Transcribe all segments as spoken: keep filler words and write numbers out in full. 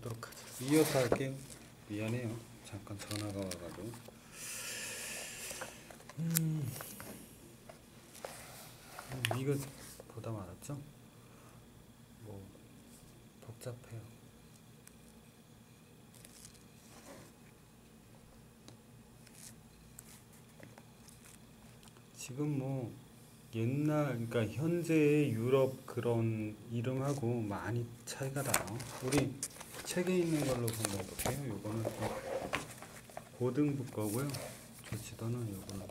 보도록 하죠. 이어서 할게요. 미안해요. 잠깐 전화가 와가지고. 음, 음, 이거 보다 말았죠? 뭐 복잡해요. 지금 뭐 옛날, 그러니까 현재의 유럽 그런 이름하고 많이 차이가 나요. 우리 책에 있는 걸로 한번 볼게요. 요거는 고등부 거고요. 저 지도는 요거는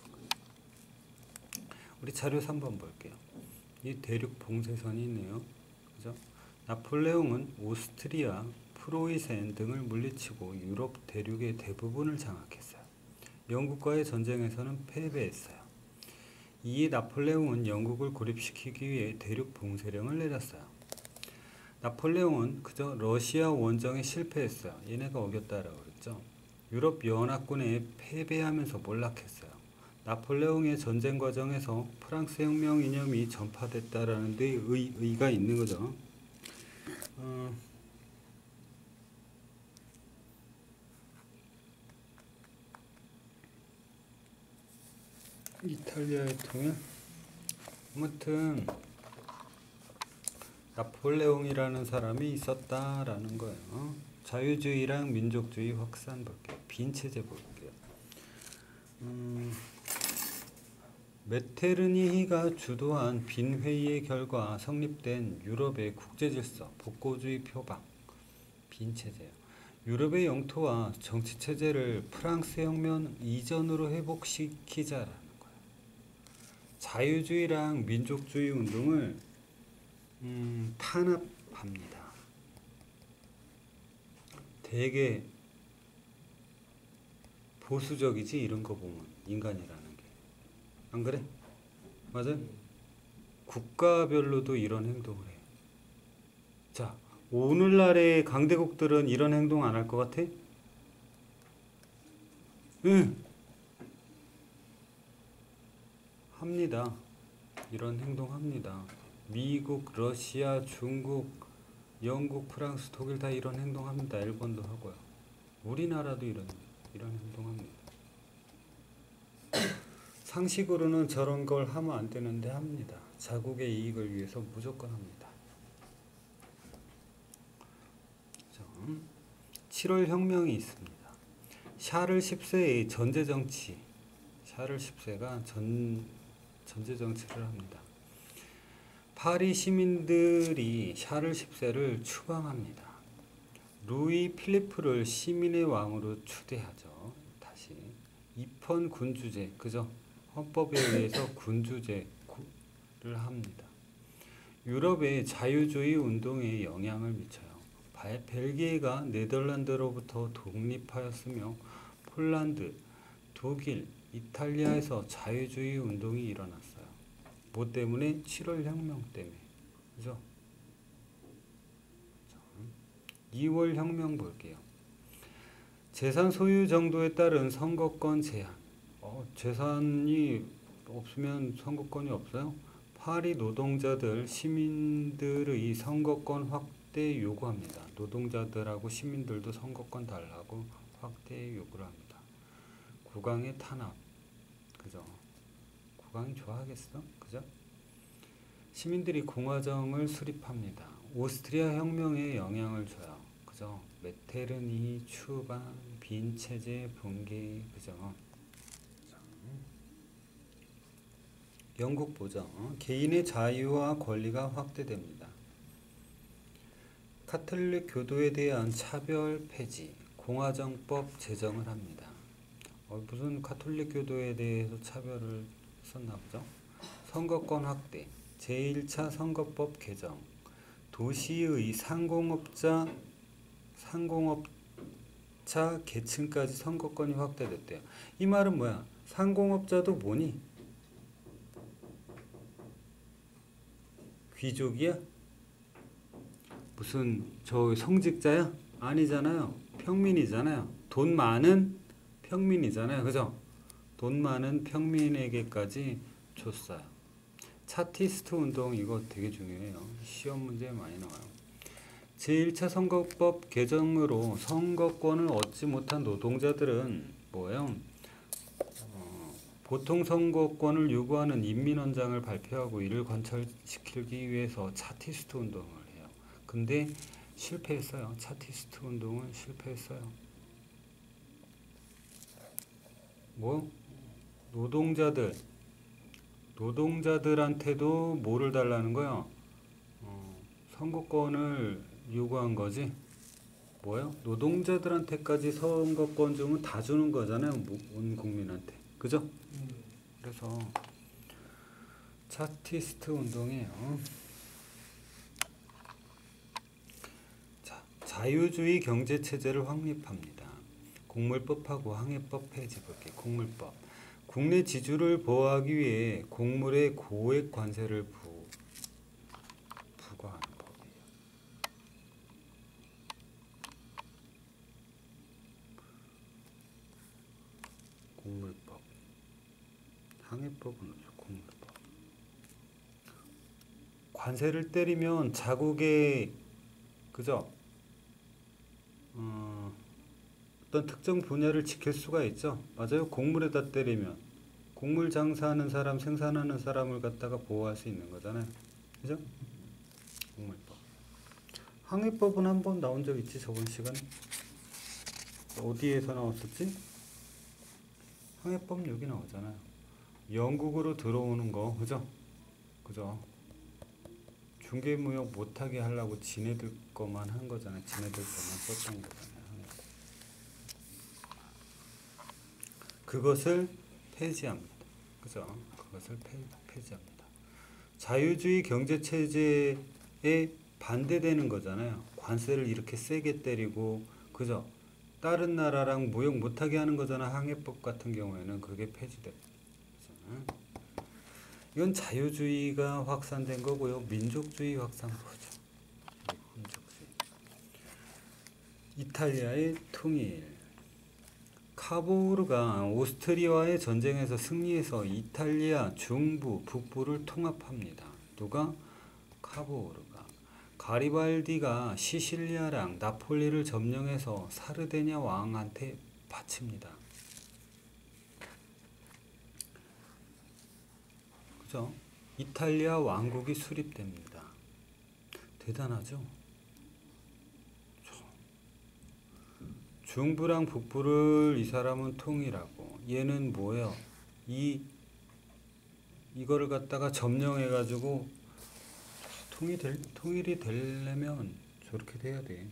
우리 자료 삼 번 볼게요. 이 대륙 봉쇄선이 있네요. 그죠? 나폴레옹은 오스트리아, 프로이센 등을 물리치고 유럽 대륙의 대부분을 장악했어요. 영국과의 전쟁에서는 패배했어요. 이에 나폴레옹은 영국을 고립시키기 위해 대륙 봉쇄령을 내렸어요. 나폴레옹은 그저 러시아 원정에 실패했어요. 얘네가 어겼다라고 그랬죠. 유럽 연합군에 패배하면서 몰락했어요. 나폴레옹의 전쟁 과정에서 프랑스 혁명 이념이 전파됐다라는 데 의, 의가 있는 거죠. 어, 이탈리아의 통일? 아무튼 나폴레옹이라는 사람이 있었다라는 거예요. 자유주의랑 민족주의 확산 볼게요. 빈체제 볼게요. 음, 메테르니히가 주도한 빈 회의의 결과 성립된 유럽의 국제질서, 복고주의 표방, 빈체제예요. 유럽의 영토와 정치체제를 프랑스 혁명 이전으로 회복시키자라는 거예요. 자유주의랑 민족주의 운동을 음, 탄압합니다. 되게 보수적이지 이런 거 보면 인간이라는 게. 안 그래? 맞아? 국가별로도 이런 행동을 해요. 자, 오늘날의 강대국들은 이런 행동 안 할 것 같아? 응. 합니다. 이런 행동 합니다. 미국, 러시아, 중국, 영국, 프랑스, 독일 다 이런 행동 합니다. 일본도 하고요. 우리나라도 이런 이런 행동 합니다. 상식으로는 저런 걸 하면 안 되는데 합니다. 자국의 이익을 위해서 무조건 합니다. 칠월 혁명이 있습니다. 샤를 십 세의 전제 정치, 샤를 십 세가 전 전제 정치를 합니다. 파리 시민들이 샤를 십 세를 추방합니다. 루이 필리프를 시민의 왕으로 추대하죠. 다시 입헌 군주제, 그죠? 헌법에 의해서 군주제를 합니다. 유럽의 자유주의 운동에 영향을 미쳐요. 벨기에가 네덜란드로부터 독립하였으며 폴란드, 독일, 이탈리아에서 자유주의 운동이 일어났어요. 뭐 때문에? 칠월 혁명 때문에. 그죠? 이월 혁명 볼게요. 재산 소유 정도에 따른 선거권 제한. 어, 재산이 없으면 선거권이 없어요? 파리 노동자들, 시민들의 선거권 확대 요구합니다. 노동자들하고 시민들도 선거권 달라고 확대 요구를 합니다. 국왕의 탄압. 그죠? 국왕이 좋아하겠어? 그죠? 시민들이 공화정을 수립합니다. 오스트리아 혁명에 영향을 줘요. 그죠? 메테르니 추방, 빈체제 붕괴, 그죠? 영국 보죠. 개인의 자유와 권리가 확대됩니다. 카톨릭 교도에 대한 차별 폐지, 공화정법 제정을 합니다. 어, 무슨 카톨릭 교도에 대해서 차별을 썼나 보죠? 선거권 확대, 제일 차 선거법 개정, 도시의 상공업자, 상공업자 계층까지 선거권이 확대됐대요. 이 말은 뭐야? 상공업자도 뭐니? 귀족이야? 무슨 저 성직자야? 아니잖아요. 평민이잖아요. 돈 많은 평민이잖아요. 그죠? 돈 많은 평민에게까지 줬어요. 차티스트 운동 이거 되게 중요해요. 시험 문제에 많이 나와요. 제일 차 선거법 개정으로 선거권을 얻지 못한 노동자들은 뭐예요? 어, 보통 선거권을 요구하는 인민원장을 발표하고 이를 관철시키기 위해서 차티스트 운동을 해요. 근데 실패했어요. 차티스트 운동은 실패했어요. 뭐? 노동자들 노동자들한테도 뭐를 달라는 거야? 어, 선거권을 요구한 거지. 뭐요? 노동자들한테까지 선거권 주면 다 주는 거잖아요. 온 국민한테. 그죠? 음. 그래서 차티스트 운동이에요. 자, 자유주의 경제체제를 확립합니다. 곡물법하고 항해법 폐지 볼게요. 곡물법. 국내 지주를 보호하기 위해 곡물에 고액 관세를 부, 부과하는 법이에요. 곡물법. 항해법은 없어. 곡물법. 관세를 때리면 자국의 그죠? 어, 어떤 특정 분야를 지킬 수가 있죠. 맞아요. 곡물에다 때리면 곡물 장사하는 사람, 생산하는 사람을 갖다가 보호할 수 있는 거잖아요. 그죠? 곡물법. 항해법은 한 번 나온 적 있지, 저번 시간에. 어디에서 나왔었지? 항해법 여기 나오잖아요. 영국으로 들어오는 거, 그죠? 그죠? 중개무역 못하게 하려고 지네들 거만 한 거잖아요. 지네들 거만 썼던 거잖아요. 그것을 폐지합니다. 그죠? 그것을 폐, 폐지합니다. 자유주의 경제체제에 반대되는 거잖아요. 관세를 이렇게 세게 때리고, 그죠? 다른 나라랑 무역 못하게 하는 거잖아. 항해법 같은 경우에는 그게 폐지돼. 이건 자유주의가 확산된 거고요. 민족주의 확산부죠. 민족주의. 이탈리아의 통일. 카보르가 오스트리아와의 전쟁에서 승리해서 이탈리아 중부, 북부를 통합합니다. 누가? 카보르가. 가리발디가 시실리아랑 나폴리를 점령해서 사르데냐 왕한테 바칩니다. 그죠? 이탈리아 왕국이 수립됩니다. 대단하죠? 중부랑 북부를 이 사람은 통일하고 얘는 뭐예요? 이 이거를 갖다가 점령해가지고 통일 될, 통일이 되려면 저렇게 돼야 돼.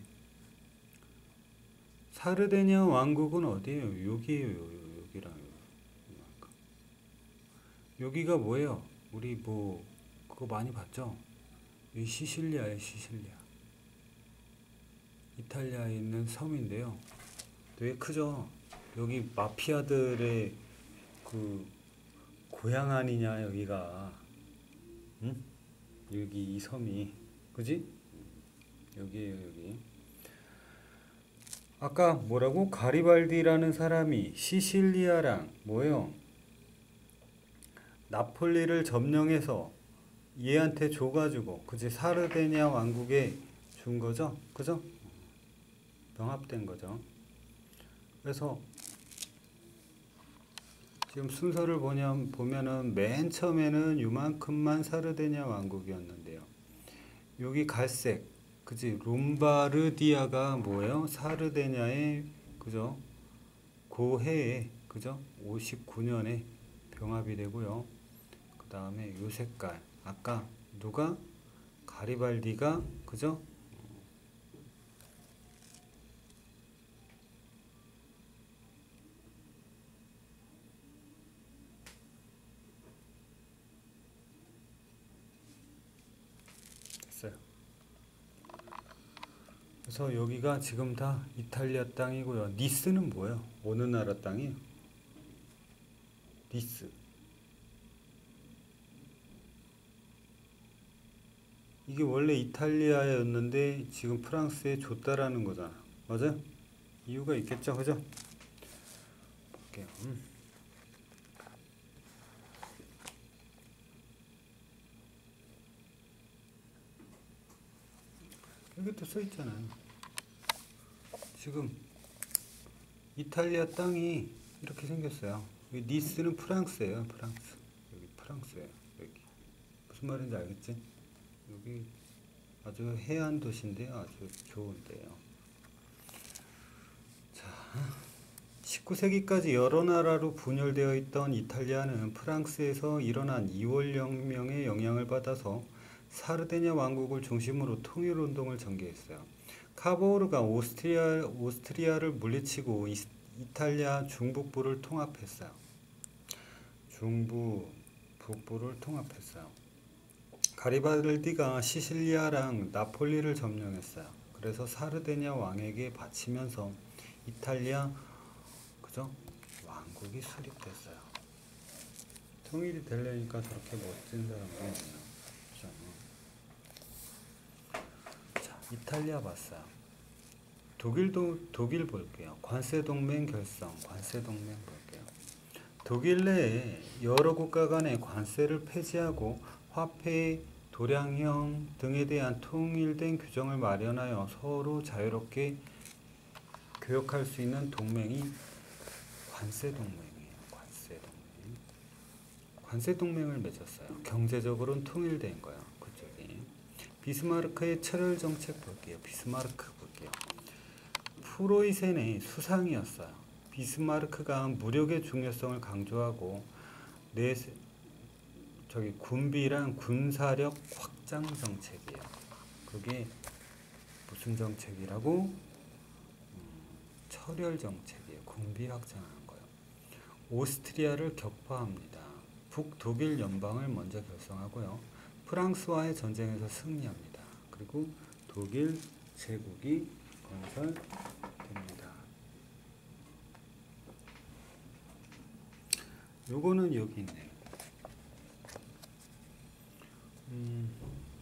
사르데냐 왕국은 어디예요? 여기에요. 여기랑 여기가 뭐예요? 우리 뭐 그거 많이 봤죠? 이 시실리아에 시실리아. 이탈리아에 있는 섬인데요. 되게 크죠? 여기 마피아들의 그 고향 아니냐 여기가. 응? 여기 이 섬이 그지? 여기에요 여기. 아까 뭐라고? 가리발디라는 사람이 시실리아랑 뭐예요? 나폴리를 점령해서 얘한테 줘가지고 그지? 사르데냐 왕국에 준 거죠? 그죠? 병합된 거죠. 그래서 지금 순서를 보면, 보면은 맨 처음에는 요만큼만 사르데냐 왕국이었는데요. 여기 갈색, 그지? 롬바르디아가 뭐예요? 사르데냐의, 그죠? 고해에, 그죠? 오십구 년에 병합이 되고요. 그 다음에 요 색깔, 아까 누가? 가리발디가, 그죠? 그래서 여기가 지금 다 이탈리아 땅이고요. 니스는 뭐예요? 어느 나라 땅이에요? 니스. 이게 원래 이탈리아였는데 지금 프랑스에 줬다라는 거잖아. 맞아요? 이유가 있겠죠, 그죠? 볼게요. 음. 여기 또 써 있잖아요. 지금 이탈리아 땅이 이렇게 생겼어요. 여기 니스는 프랑스예요. 프랑스. 여기 프랑스예요. 여기 무슨 말인지 알겠지? 여기 아주 해안 도시인데 아주 좋은데요. 자, 십구 세기까지 여러 나라로 분열되어 있던 이탈리아는 프랑스에서 일어난 이월 혁명의 영향을 받아서 사르데냐 왕국을 중심으로 통일운동을 전개했어요. 카보르가 오스트리아, 오스트리아를 물리치고 이, 이탈리아 중북부를 통합했어요. 중부, 북부를 통합했어요. 가리발디가 시실리아랑 나폴리를 점령했어요. 그래서 사르데냐 왕에게 바치면서 이탈리아 그죠? 왕국이 수립됐어요. 통일이 되려니까 저렇게 멋진 사람이 있네요. 자, 이탈리아 봤어요. 독일도 독일 볼게요. 관세 동맹 결성. 관세 동맹 볼게요. 독일 내에 여러 국가 간의 관세를 폐지하고 화폐, 도량형 등에 대한 통일된 규정을 마련하여 서로 자유롭게 교역할 수 있는 동맹이 관세 동맹이에요. 관세 동맹. 관세 동맹을 맺었어요. 경제적으로는 통일된 거예요. 그쪽이. 비스마르크의 철혈 정책 볼게요. 비스마르크 볼게요. 프로이센의 수상이었어요. 비스마르크가 무력의 중요성을 강조하고 내 저기 군비랑 군사력 확장 정책이에요. 그게 무슨 정책이라고? 음, 철혈 정책이에요. 군비 확장하는 거예요. 오스트리아를 격파합니다. 북독일 연방을 먼저 결성하고요. 프랑스와의 전쟁에서 승리합니다. 그리고 독일 제국이 건설됩니다. 요거는 여기 있네요. 음,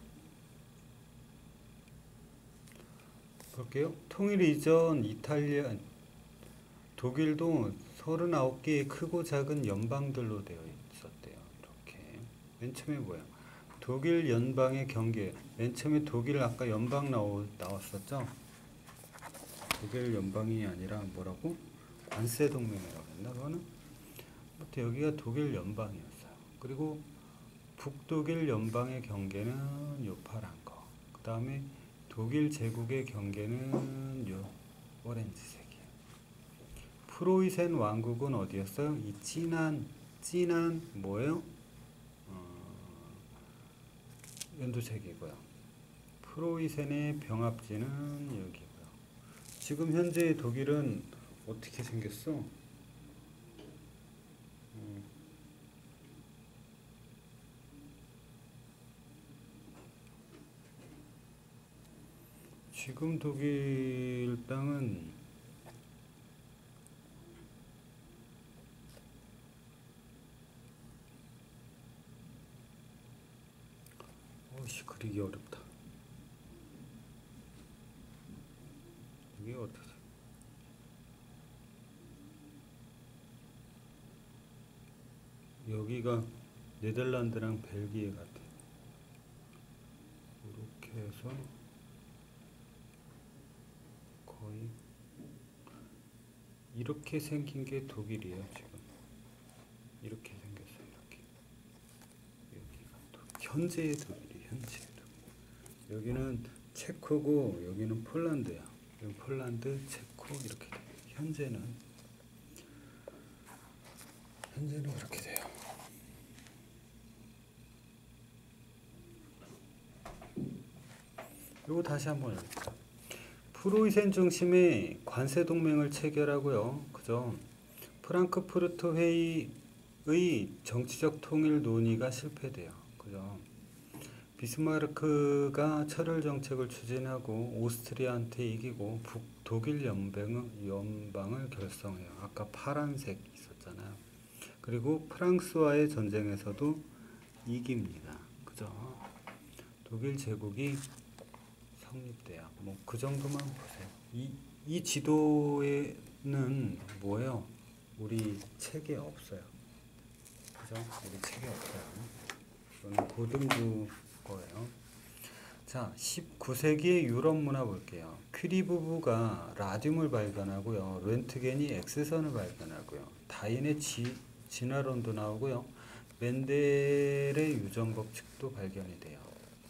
볼게요. 통일 이전 이탈리아, 독일도 서른아홉 개의 크고 작은 연방들로 되어 있었대요. 이렇게. 맨 처음에 뭐야? 독일 연방의 경계. 맨 처음에 독일 아까 연방 나오, 나왔었죠? 독일 연방이 아니라 뭐라고? 관세 동맹이라고 했나? 그거는? 아무튼 여기가 독일 연방이었어요. 그리고 북독일 연방의 경계는 요 파란 거. 그 다음에 독일 제국의 경계는 요 오렌지색이에요. 프로이센 왕국은 어디였어요? 이 진한, 진한 뭐예요? 어, 연두색이고요. 프로이센의 병합지는 여기고요. 지금 현재 독일은 어떻게 생겼어? 음. 지금 독일 땅은 어씨 그리기 어렵다. 이게 어떻게? 여기가 네덜란드랑 벨기에 같아. 이렇게 해서 거의 이렇게 생긴 게 독일이에요. 지금 이렇게 생겼어요. 이렇게 여기가 독일. 현재의 독일이 현재의 독일. 여기는 체코고 여기는 폴란드야. 여기 폴란드, 체코 이렇게 돼요. 현재는 현재는 그렇게 돼요. 요거 다시 한번 해볼게요. 프로이센 중심의 관세 동맹을 체결하고요. 그죠? 프랑크푸르트 회의의 정치적 통일 논의가 실패돼요. 그죠? 비스마르크가 철혈 정책을 추진하고 오스트리아한테 이기고 북독일 연방, 연방을 결성해요. 아까 파란색 있었잖아요. 그리고 프랑스와의 전쟁에서도 이깁니다. 그죠? 독일 제국이 성립돼요. 뭐 그 정도만 보세요. 이, 이 지도에는 뭐예요? 우리 책에 없어요. 그죠? 우리 책에 없어요. 이거는 고등부 거예요. 자, 십구 세기의 유럽 문화 볼게요. 퀴리 부부가 라듐을 발견하고요. 렌트겐이 X선을 발견하고요. 다인의 지, 진화론도 나오고요. 멘델의 유전 법칙도 발견이 돼요.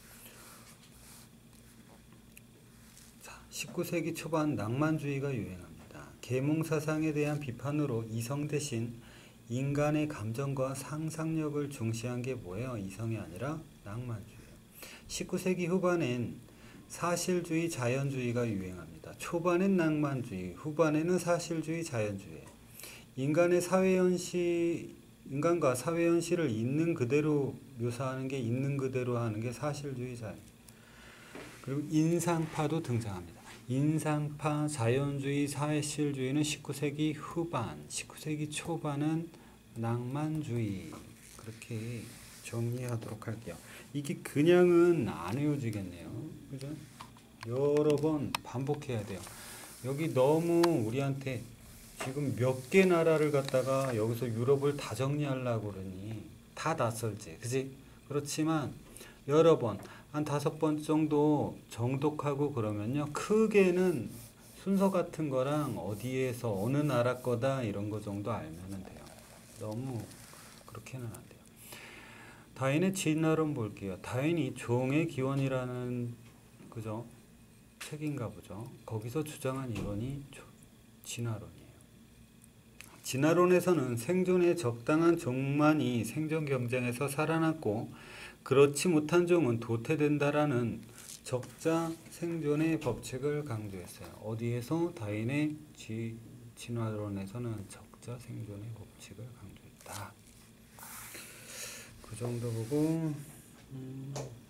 자, 십구 세기 초반 낭만주의가 유행합니다. 계몽 사상에 대한 비판으로 이성 대신 인간의 감정과 상상력을 중시한 게 뭐예요? 이성이 아니라 낭만주의. 십구 세기 후반엔 사실주의, 자연주의가 유행합니다. 초반엔 낭만주의, 후반에는 사실주의, 자연주의. 인간의 사회현실, 인간과 사회현실을 있는 그대로 묘사하는 게 있는 그대로 하는 게 사실주의, 자연. 그리고 인상파도 등장합니다. 인상파, 자연주의, 사실주의는 십구 세기 후반, 십구 세기 초반은 낭만주의. 그렇게 정리하도록 할게요. 이게 그냥은 안 외워지겠네요. 그죠? 여러 번 반복해야 돼요. 여기 너무 우리한테 지금 몇 개 나라를 갖다가 여기서 유럽을 다 정리하려고 그러니 다 낯설지. 그지? 그렇지만 여러 번, 한 다섯 번 정도 정독하고 그러면요. 크게는 순서 같은 거랑 어디에서 어느 나라 거다 이런 거 정도 알면은 돼요. 너무 그렇게는 안 돼요. 다윈의 진화론 볼게요. 다윈이 종의 기원이라는 그죠? 책인가 보죠. 거기서 주장한 이론이 진화론이에요. 진화론에서는 생존에 적당한 종만이 생존 경쟁에서 살아남고 그렇지 못한 종은 도태된다라는 적자 생존의 법칙을 강조했어요. 어디에서? 다윈의 지, 진화론에서는 적자 생존의 법칙을 강조했다. 그 정도 보고 음